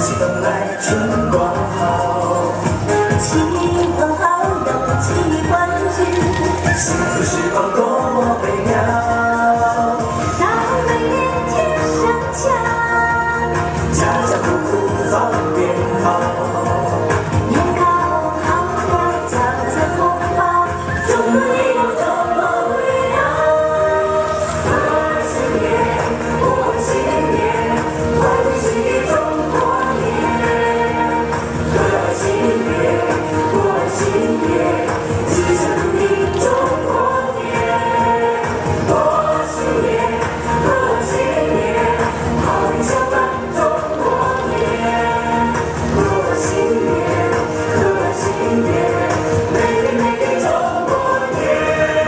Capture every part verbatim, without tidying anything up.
喜东来，春光好， 亲朋好友齐欢聚， 幸福时光多么美妙。 当美丽天上墙， 家家户户放鞭炮， 年糕好呀，饺子红包，中国也有中国味道。贺新年，过新年，欢喜中国年。贺新年，过新年，吉祥如意中国年。过新年，贺新年，好运相伴中国年。过新年，贺新年，美丽美丽中国年。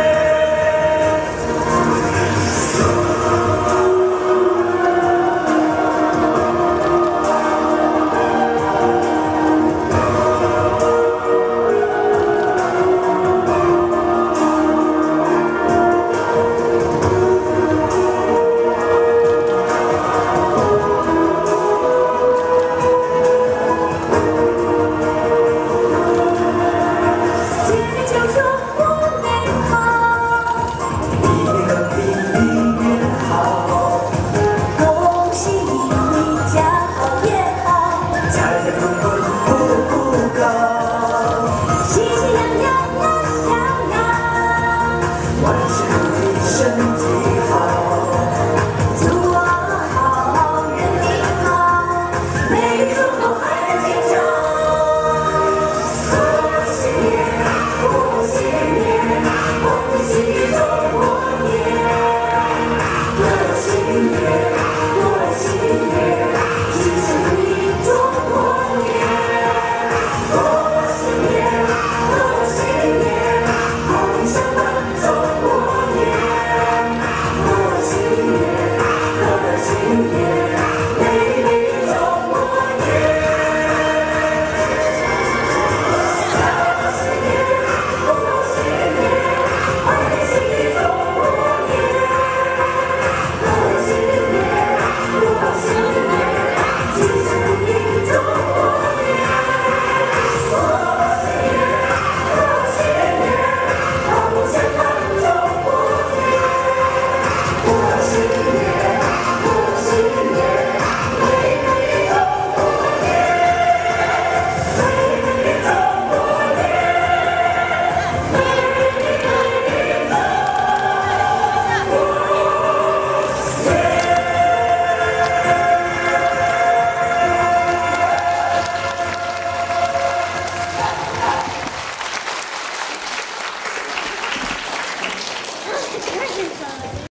新年就说过年好， 一年更比一年好， 恭喜你回家好也好， 财源滚滚步步高， 喜气洋洋乐洋洋。 万事如意身体好， 祝我好，人民好，美丽中国海岸线上。贺新年，过新年，恭喜中国年。贺新年，过新年，吉祥如意中国年。过新年，贺新年，好运相伴中国年。过新年，贺新年，美丽美丽中国年。贺新年，过新年，欢喜中国年。贺新年，过新年，吉祥如意中国年。过新年，贺新年，好运相伴中国年。过新年，过新年，美丽美丽中国年。美丽美丽中国年。美丽美丽中国年。